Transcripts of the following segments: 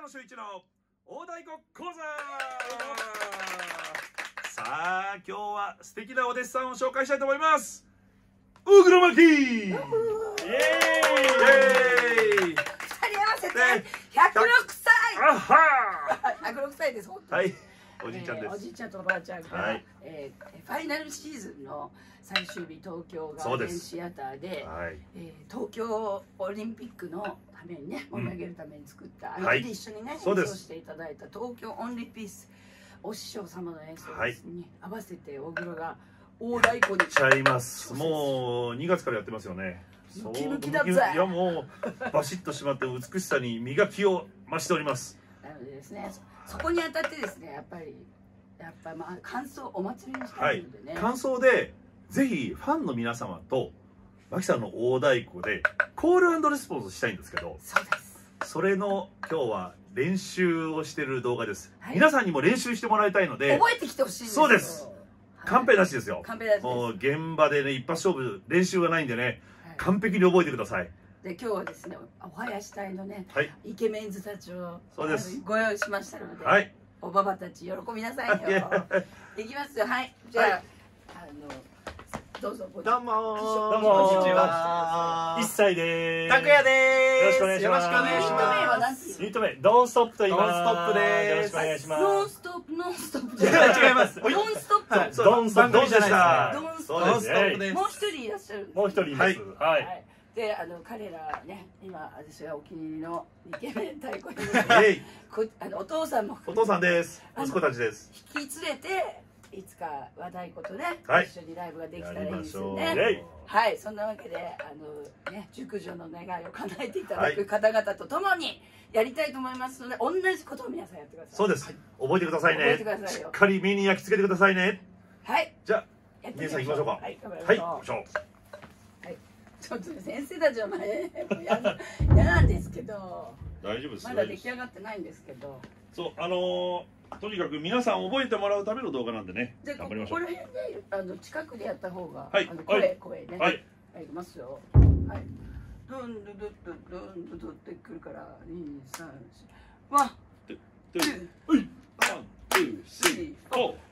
野秀一の大太鼓講座。さあ今日は素敵なお弟子さんを紹介したいと思います。大黒摩季。イエーイ。 二人合わせて106歳。 あは 106歳です。本当に。 はい。おじいちゃんです。 おじいちゃんとおばあちゃんが、 はい、 ファイナルシーズンの最終日、東京ガーデンシアターで、 はい、 東京オリンピックのためにね、盛り上げるために作った、 はい、 一緒にね、演奏していただいた東京オンリーピース、お師匠様の演奏に合わせて大黒が大太鼓にちゃいます。もう2月からやってますよね。 ムキムキだぜ。 いやもうバシッとしまって美しさに磨きを増しております。 なのでですね、そこにあたってですね、やっぱりまあ感想お祭りにしてるのでね、 はい、感想でぜひファンの皆様とマキさんの大太鼓でコール&レスポンスしたいんですけど、 そうです。それの今日は練習をしている動画です、 はい、 皆さんにも練習してもらいたいので覚えてきてほしいんですよ。 そうです、カンペなしですよ。 カンペなしです。 もう現場でね一発勝負練習がないんでね、はい、完璧に覚えてください。 で今日はですね、お囃子隊のね、 はい、 イケメンズたちをそうですご用意しましたので、 はい、 おばばたち喜びなさいよ。いきますよ。はい、じゃあ、はい、どうぞ。 どうもこんにちは。1歳です。 拓也です。 よろしくお願いします。 ユニット名は何ていう？ ユニット名ドンストップと言います。 ドンストップです。 よろしくお願いします。 ノンストップ、ノンストップ。 違います。 ドンストップ。 ドンストップでした。 ドンストップです。 もう一人いらっしゃる。 もう一人います。はい。 で、彼らね、今私はお気に入りのイケメン太鼓お父さんもお父さんです。息子たちです。 引き連れていつか和太鼓とね、一緒にライブができたらいいですよね。はい、そんなわけでね、熟女の願いを叶えていただく方々と共にやりたいと思いますので、同じことを皆さんやってください。 そうです。覚えてくださいね。 覚えてくださいよ。 しっかり身に焼き付けてくださいね。 はい。 じゃあ皆さん行きましょうか。はい、行きましょう。 ちょっと先生たちの前嫌なんですけど、 大丈夫です。 まだ出来上がってないんですけど、 そうとにかく皆さん覚えてもらうための動画なんでね、頑張りましょう。 これで近くでやった方が、 はい、 声ね、はい、いきますよ。はい、ドンドドドドンドドってくるから、2、3、4、ワン、ツー、ワン、ツー、スリー、フォー。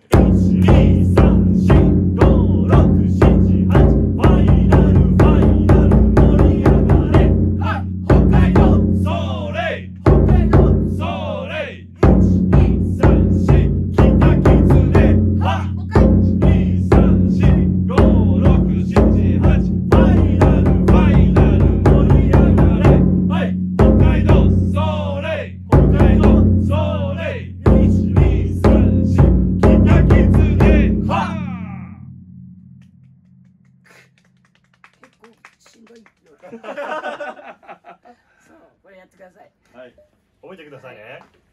しんどいよ。そう、これやってください。 はい、覚えてくださいね。